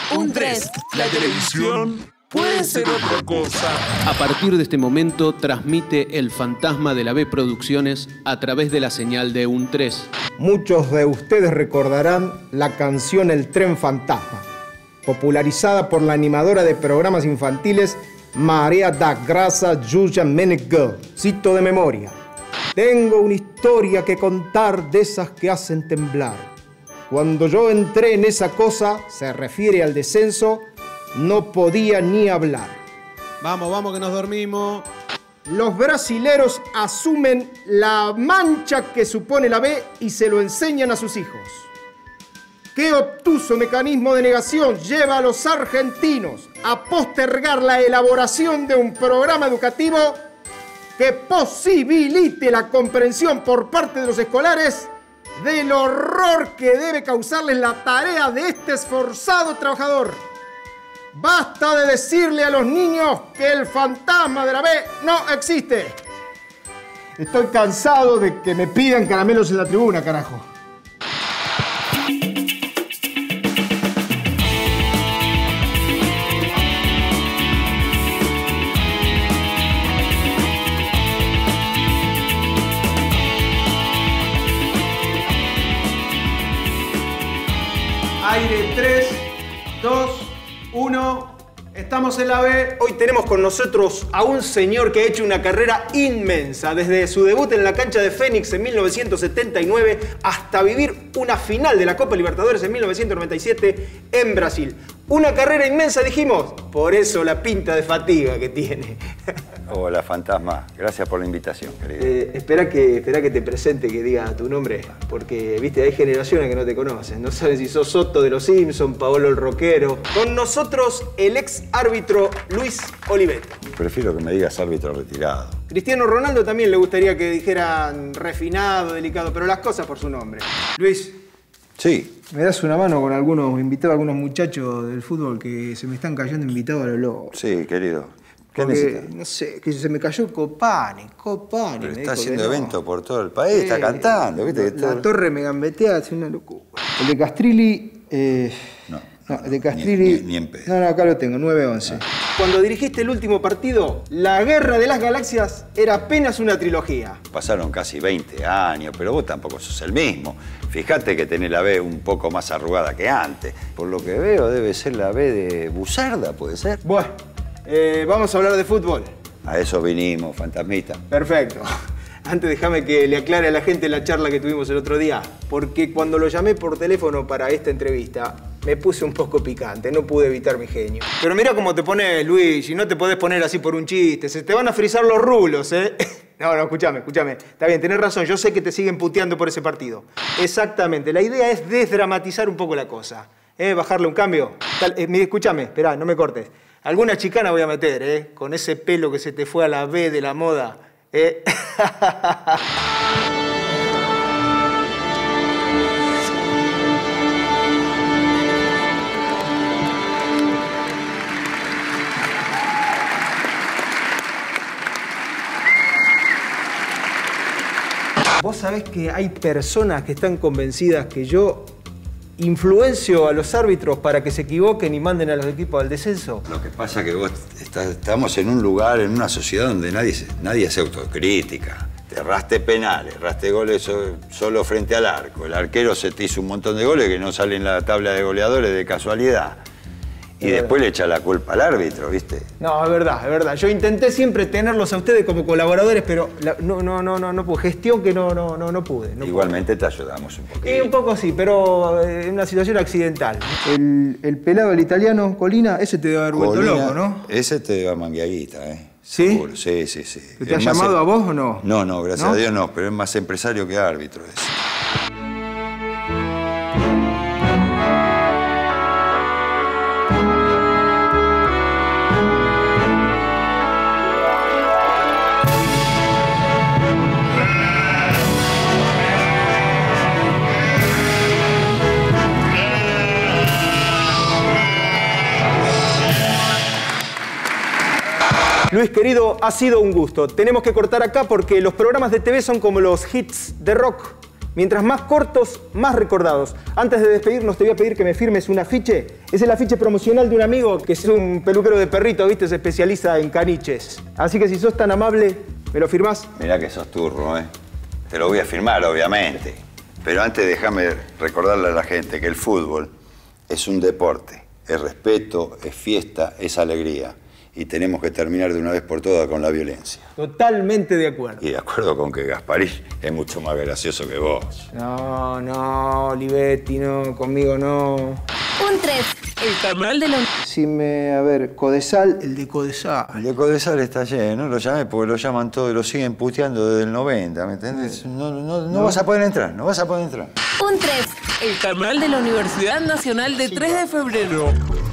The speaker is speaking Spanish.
Un 3. La televisión puede ser otra cosa. A partir de este momento transmite el fantasma de la B Producciones a través de la señal de Un 3. Muchos de ustedes recordarán la canción El Tren Fantasma, popularizada por la animadora de programas infantiles María da Graça Julia Menegel. Cito de memoria: tengo una historia que contar de esas que hacen temblar. Cuando yo entré en esa cosa, se refiere al descenso, no podía ni hablar. Vamos, vamos que nos dormimos. Los brasileros asumen la mancha que supone la B y se lo enseñan a sus hijos. ¿Qué obtuso mecanismo de negación lleva a los argentinos a postergar la elaboración de un programa educativo que posibilite la comprensión por parte de los escolares del horror que debe causarles la tarea de este esforzado trabajador? Basta de decirle a los niños que el fantasma de la B no existe. Estoy cansado de que me pidan caramelos en la tribuna, carajo. Aire 3, 2, 1. Estamos en la B. Hoy tenemos con nosotros a un señor que ha hecho una carrera inmensa, desde su debut en la cancha de Fénix en 1979 hasta vivir una final de la Copa Libertadores en 1997 en Brasil. Una carrera inmensa, dijimos, por eso la pinta de fatiga que tiene. Hola, fantasma. Gracias por la invitación, querido. Espera que te presente, que diga tu nombre, porque, viste, hay generaciones que no te conocen. No saben si sos Soto de los Simpsons, Paolo el Rockero. Con nosotros, el ex árbitro Luis Oliveto. Prefiero que me digas árbitro retirado. Cristiano Ronaldo también le gustaría que dijeran refinado, delicado, pero las cosas por su nombre. Luis. Sí. ¿Me das una mano con algunos invitados, algunos muchachos del fútbol que se me están cayendo invitados a lo loco? Sí, querido. ¿Qué Porque, necesitas? no sé, que se me cayó Copani. Pero está haciendo eventos por todo el país, está cantando, ¿viste? La torre me gambetea, hace una locura. El de Castrilli... No, el de Castrilli... Ni en pedo. No, acá lo tengo, 9-11. Cuando dirigiste el último partido, la Guerra de las Galaxias era apenas una trilogía. Pasaron casi 20 años, pero vos tampoco sos el mismo. Fíjate que tenés la B un poco más arrugada que antes. Por lo que veo, debe ser la B de Buzarda, ¿puede ser? Bueno, vamos a hablar de fútbol. A eso vinimos, fantasmita. Perfecto. Antes déjame que le aclare a la gente la charla que tuvimos el otro día, porque cuando lo llamé por teléfono para esta entrevista, me puse un poco picante, no pude evitar mi genio. Pero mira cómo te pones, Luis, y no te podés poner así por un chiste, se te van a frizar los rulos, ¿eh? No, escúchame. Está bien, tenés razón, yo sé que te siguen puteando por ese partido. Exactamente, la idea es desdramatizar un poco la cosa, bajarle un cambio. Escúchame, esperá, no me cortes. Alguna chicana voy a meter, con ese pelo que se te fue a la B de la moda. Vos sabés que hay personas que están convencidas que yo influencio a los árbitros para que se equivoquen y manden a los equipos al descenso. Lo que pasa es que vos estamos en un lugar, en una sociedad donde nadie hace autocrítica. Te erraste penales, erraste goles solo frente al arco. El arquero se te hizo un montón de goles que no salen en la tabla de goleadores de casualidad. Y después le echa la culpa al árbitro, ¿viste? No, es verdad. Yo intenté siempre tenerlos a ustedes como colaboradores, pero no pude. Gestión que no pude. Igualmente te ayudamos un poquito. Un poco sí, pero en una situación accidental. El pelado, el italiano, Colina, ese te debe haber vuelto loco, ¿no? Ese te va mangueaguita, ¿eh? ¿Sí? Seguro. Sí. ¿Te ha llamado a vos o no? No, gracias a Dios no, pero es más empresario que árbitro ese. Luis, querido, ha sido un gusto. Tenemos que cortar acá porque los programas de TV son como los hits de rock. Mientras más cortos, más recordados. Antes de despedirnos, te voy a pedir que me firmes un afiche. Es el afiche promocional de un amigo que es un peluquero de perrito, ¿viste? Se especializa en caniches. Así que si sos tan amable, ¿me lo firmás? Mirá que sos turro, ¿eh? Te lo voy a firmar, obviamente. Pero antes déjame recordarle a la gente que el fútbol es un deporte. Es respeto, es fiesta, es alegría. Y tenemos que terminar de una vez por todas con la violencia. Totalmente de acuerdo. Y de acuerdo con que Gasparín es mucho más gracioso que vos. No, Olivetti, no, conmigo no. Un 3. El canal de la... A ver, Codesal, el de Codesal. El de Codesal está lleno, lo llamé porque lo llaman todos, lo siguen puteando desde el 90, ¿me entendés? No vas a poder entrar, no vas a poder entrar. Un 3. El canal de la Universidad Nacional de 3 de Febrero.